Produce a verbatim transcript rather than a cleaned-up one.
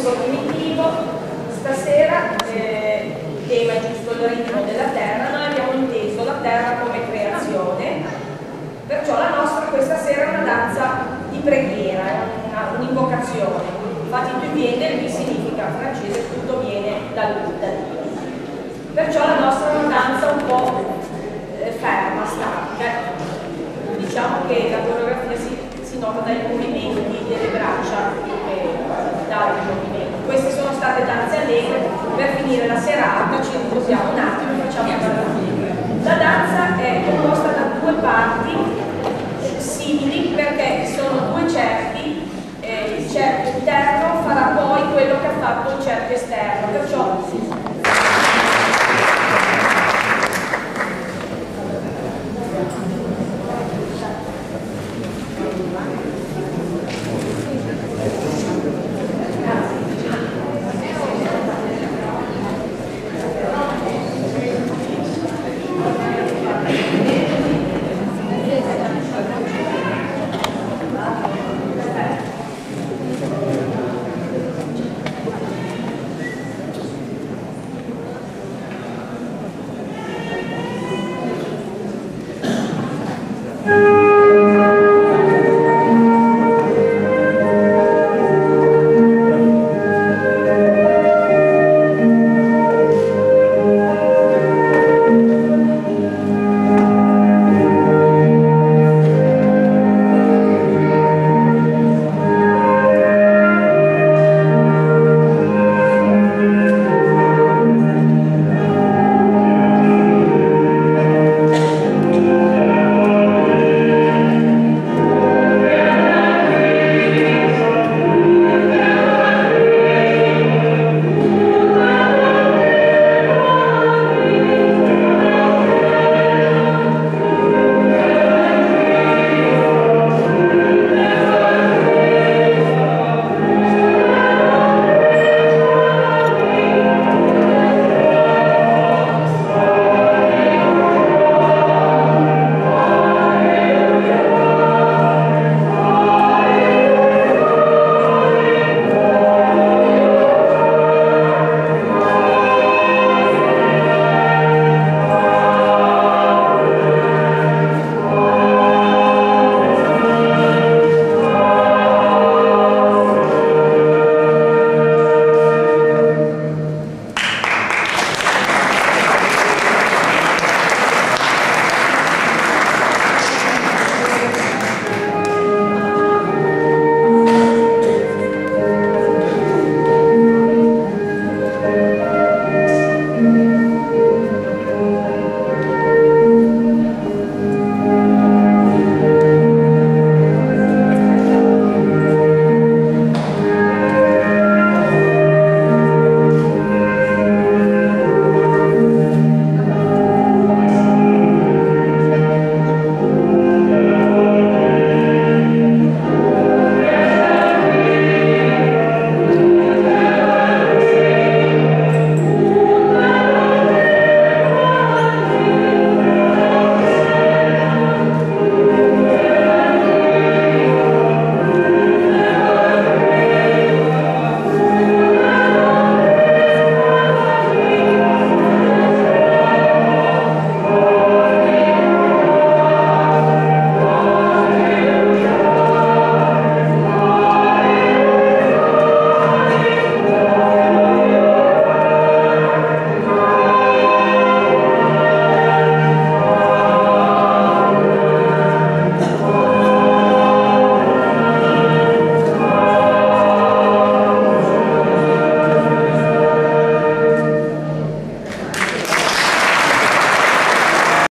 cognitivo. Stasera eh, il tema è giusto il ritmo della terra. Noi abbiamo inteso la terra come creazione, perciò la nostra questa sera è una danza di preghiera, un'invocazione. Infatti tu viene, il significa francese, tutto viene da lui, da Dio. Perciò la nostra è una danza un po' eh, ferma, statica. Diciamo che la coreografia si, si nota dai movimenti delle braccia più che da altri movimenti. Queste sono state danze allegre. Per finire la serata ci riposiamo un attimo e facciamo una partita. La danza è composta da due parti eh, simili perché sono due cerchi. Eh, il cerchio interno farà poi quello che ha fatto il cerchio esterno.